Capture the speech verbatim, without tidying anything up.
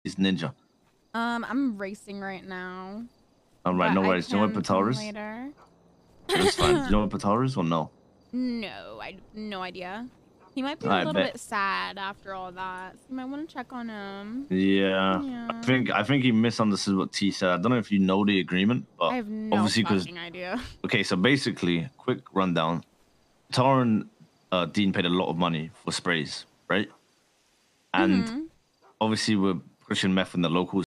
He's ninja. Um, I'm racing right now. All right, no worries. Do you know what Patara is? Later. It's fine. Do you know what Patara is or no? No, I have no idea. He might be a I little bet. bit sad after all that. So you might want to check on him. Yeah. yeah. I think I think he misunderstood what T said. I don't know if you know the agreement, but I have no obviously because idea. Okay, so basically, quick rundown. Tara and uh, Dean paid a lot of money for sprays, right? And mm-hmm. obviously we're pushing meth in the locals.